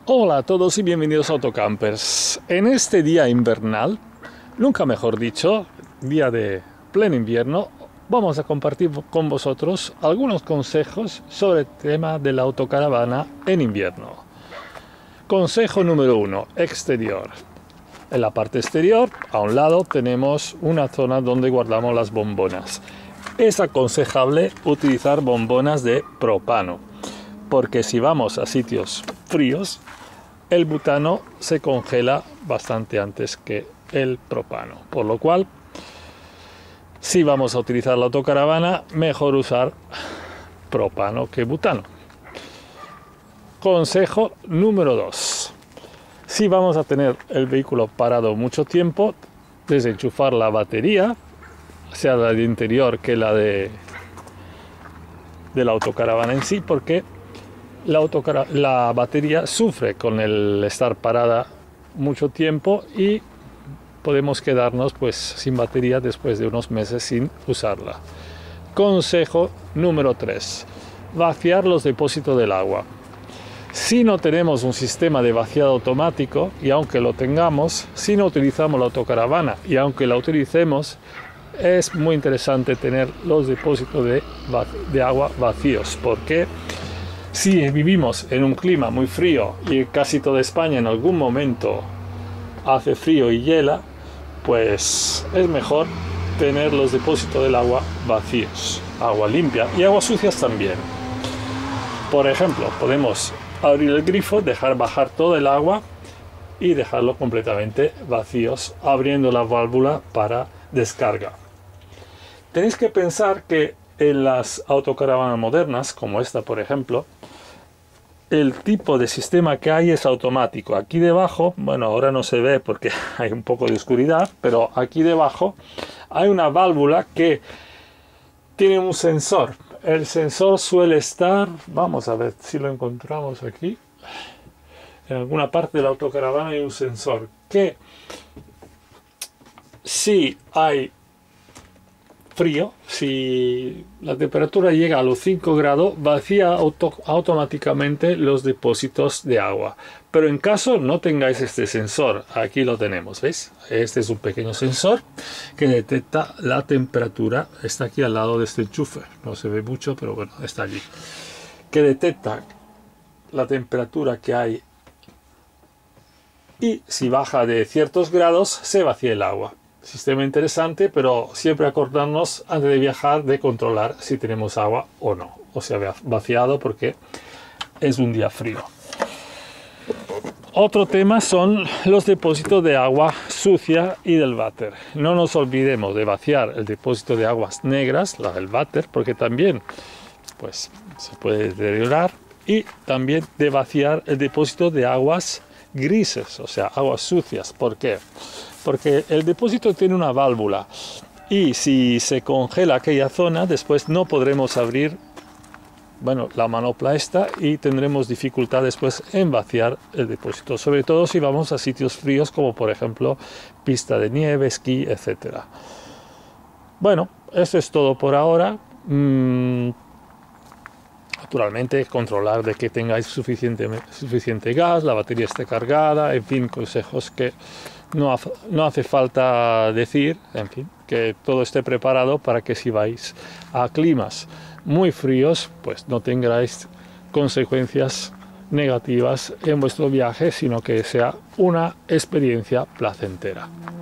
Hola a todos y bienvenidos a Autocampers. En este día invernal, nunca mejor dicho, día de pleno invierno, vamos a compartir con vosotros algunos consejos sobre el tema de la autocaravana en invierno. Consejo número 1, exterior. En la parte exterior, a un lado, tenemos una zona donde guardamos las bombonas. Es aconsejable utilizar bombonas de propano, porque si vamos a sitios fríos, el butano se congela bastante antes que el propano. Por lo cual, si vamos a utilizar la autocaravana, mejor usar propano que butano. Consejo número 2. Si vamos a tener el vehículo parado mucho tiempo, desenchufar la batería, sea la de interior que la de la autocaravana en sí, porque la batería sufre con el estar parada mucho tiempo y podemos quedarnos pues sin batería después de unos meses sin usarla. Consejo número 3. Vaciar los depósitos del agua. Si no tenemos un sistema de vaciado automático, y aunque lo tengamos, si no utilizamos la autocaravana y aunque la utilicemos, es muy interesante tener los depósitos de agua vacíos, porque si vivimos en un clima muy frío y casi toda España en algún momento hace frío y hiela, pues es mejor tener los depósitos del agua vacíos, agua limpia y aguas sucias también. Por ejemplo, podemos abrir el grifo, dejar bajar todo el agua y dejarlo completamente vacíos, abriendo la válvula para descarga. Tenéis que pensar que en las autocaravanas modernas, como esta por ejemplo, el tipo de sistema que hay es automático. Aquí debajo, bueno, ahora no se ve porque hay un poco de oscuridad, pero aquí debajo hay una válvula que tiene un sensor. El sensor suele estar, vamos a ver si lo encontramos aquí, en alguna parte de la autocaravana hay un sensor que, si hay frío, si la temperatura llega a los 5 grados, vacía automáticamente los depósitos de agua. Pero en caso no tengáis este sensor, aquí lo tenemos, ¿veis? Este es un pequeño sensor que detecta la temperatura, está aquí al lado de este enchufe, no se ve mucho, pero bueno, está allí. Que detecta la temperatura que hay y si baja de ciertos grados se vacía el agua. Sistema interesante, pero siempre acordarnos antes de viajar de controlar si tenemos agua o no, o se ha vaciado porque es un día frío. Otro tema son los depósitos de agua sucia y del váter. No nos olvidemos de vaciar el depósito de aguas negras, la del váter, porque también pues, se puede deteriorar, y también de vaciar el depósito de aguas grises, o sea, aguas sucias. ¿Por qué? Porque el depósito tiene una válvula y si se congela aquella zona, después no podremos abrir, bueno, la manopla esta y tendremos dificultad después en vaciar el depósito, sobre todo si vamos a sitios fríos como por ejemplo pista de nieve, esquí, etc. Bueno, eso es todo por ahora. Naturalmente, controlar de que tengáis suficiente gas, la batería esté cargada, en fin, consejos que no hace falta decir, en fin, que todo esté preparado para que si vais a climas muy fríos, pues no tengáis consecuencias negativas en vuestro viaje, sino que sea una experiencia placentera.